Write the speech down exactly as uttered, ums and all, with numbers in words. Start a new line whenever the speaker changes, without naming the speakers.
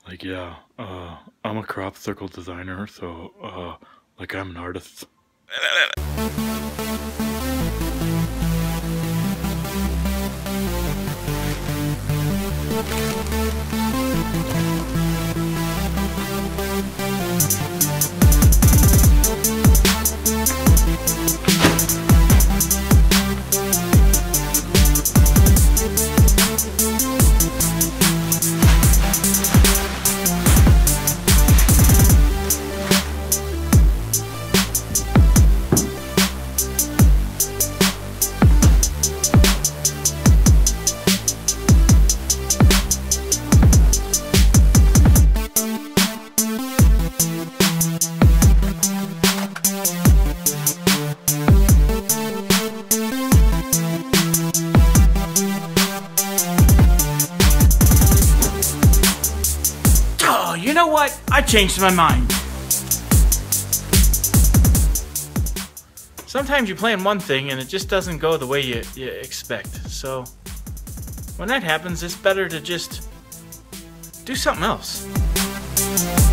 Like, yeah, uh, I'm a crop circle designer, so, uh, like, I'm an artist.
Oh, you know what? I changed my mind. Sometimes you plan one thing and it just doesn't go the way you, you expect. So when that happens, it's better to just do something else.